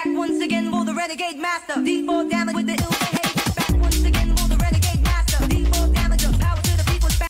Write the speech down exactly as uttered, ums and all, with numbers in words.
back once again for the renegade master. D four damage with the ill